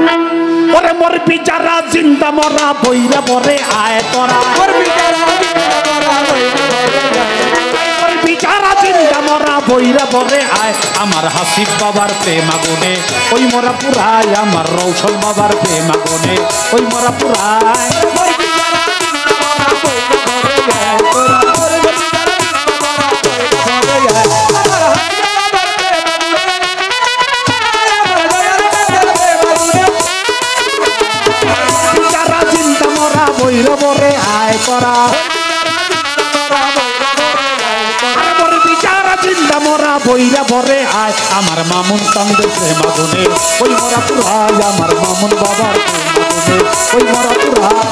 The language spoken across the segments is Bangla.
ওরে মোর বিচারা জিন্দা মরা বইরা বরে আয় তোরা মোর বিচারা জিন্দা মরা বইরা বরে আয় আমার হাসিব বাবার প্রেম আগুনে ওই মরা পুরায় আমার রৌশন বাবার প্রেম আগুনে ওই মরা পুরায় বরে আয় করা আমার বিচারা জিন্দা মরা বইরা বরে আয় আমার মামুন চন্দ্রের প্রেম আগুনে ওই মরা পুরায় আমার মামুন বাবার প্রেম আগুনে ওই মরা পুরায়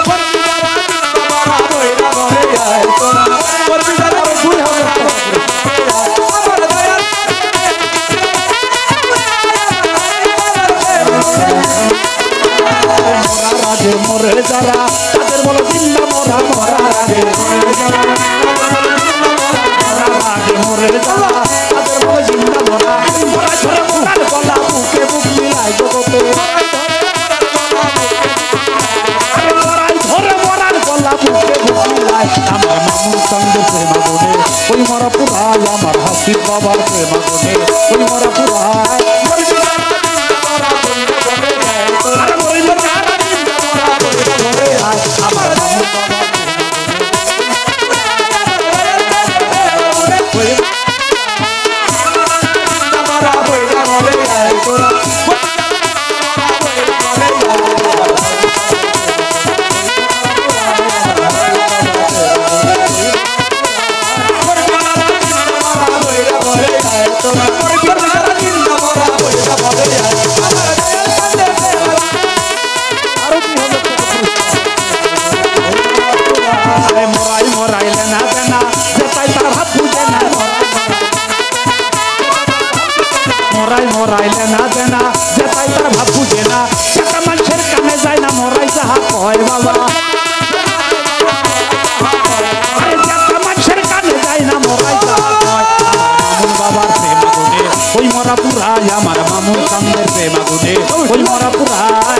মরে যারা তাদের বলো জিন্দা মরা মরা রাগে মরে যারা তাদের বলো জিন্দা মরা মরা ধরে মরার গলা বুকে বুক মিলাই জগতে মরাই ধরে মরার গলা বুকে বুক মিলাই আমার মামুন চন্দ্রের প্রেম আগুনে ওই মরা পুরায় আমার হাসিব বাবার প্রেম আগুনে ওই মরা পুরায় মরাইলে না দেনা যেটাই তার ভাব বুঝে না সেটা মানুষের কানে যায় না মরাই যাহা কয় বাবা যেটা মানুষের কানে যায় না মরাই যাহা কয় মামুন বাবার প্রেম আগুনে ওই মরা পুরায় আমার মামুন চন্দ্রের প্রেম আগুনে ওই মরা পুরায়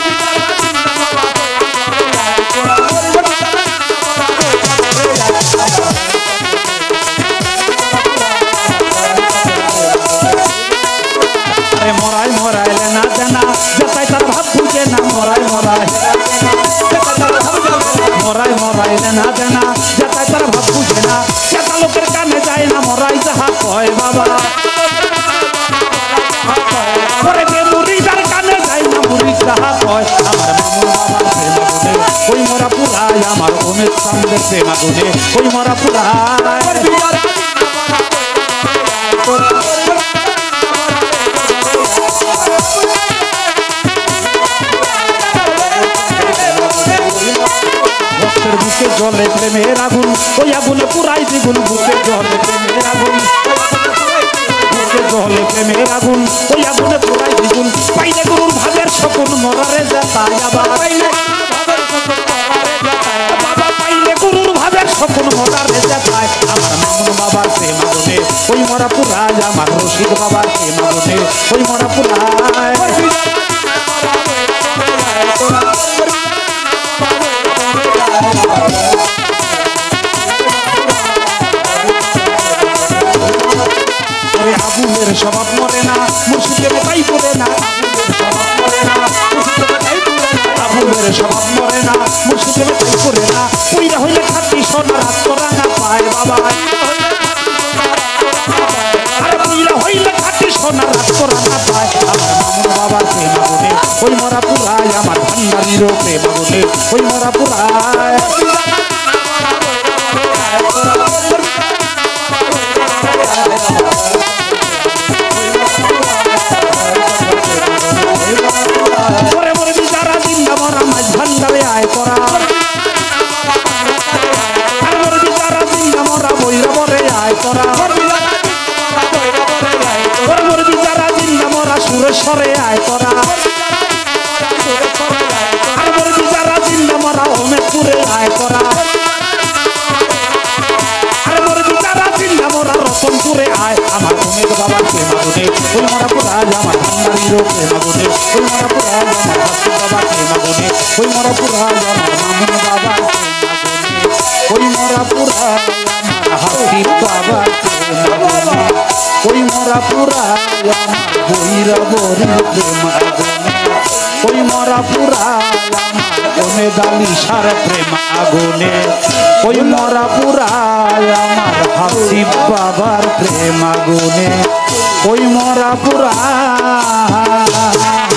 মরাইলে না দেনা যেটাই তার ভাব বুঝে না মরাইলে না দেনা যেটাই তার ভাব বুঝে না সেটা লোকের কানে যায় না মরাই যাহা কয় বাবা পরে মুড়িদার কানে যায় না মুড়ি যাহা কয় আমার মামুন বাবার প্রেম আগুনে ওই মরা পুরায় আমার অমিত চন্দ্রের প্রেম আগুনে ওই মরা পুরায় বুকে জলে প্রেমের আগুন ওই আগুনে পুরাই দ্বিগুণ বুকে জলে প্রেমের আগুন বুকে জলে প্রেমের আগুন ওই আগুনে পুরাই দ্বিগুণ পাইলে গুরুর ভাবের শকুন মরারে যেতায় আবার বাবা পাইলে গুরুর ভাবের শকুন মরারে যেতায় আমার মামুন বাবার প্রেম আগুনে ওই মরা পুরায় আমার রশিদ বাবার প্রেম আগুনে ওই মরা পুরায় আগুনের স্বভাব মরে না মুর্শিদের তাই করে না আগুনের স্বভাব মরে না মুর্শিদের তাই করে না কইরা হইলে খাতি সোনা রাত করা না পায় বাবা আরে কইরা হইলে খাতি সোনা রাত করা না পায় আমার মামুন বাবার প্রেম আগুনে ওই মরা পুরায় আমার ভান্ডারিরও প্রেম আগুনে ওই মরা পুরায় ভান্ডারে আয় করা মরা বইরা বরে আয় করা বিচারা জিন্দা মরা সুরেশ্বরে আয় করা বিচারা জিন্দা মরা হোমেদপুরে আয় করা বিচারা জিন্দা মরা রতনপুরে আয় আমার হোমেদ বাবার প্রেম আগুনে ওই মরা পুরায় আমার ভান্ডারিরও প্রেম আগুনে ওই মরা পুরায় আমার হাসিব বাবা প্রেম আগুনে ওই মরা পুরায় আমার মামুন বাবা ওই মরা পুরায় আমার হাসিব বাবা প্রেম আগুনে ওই মরা পুরায় আমার ভৈরবরী প্রেম আগুনে ওই মরা পুরায় আমার কোনে দালিশার প্রেম আগুনে ওই মরা পুরায় আমার হাসিব বাবার প্রেম আগুনে ওই মরা পুরায়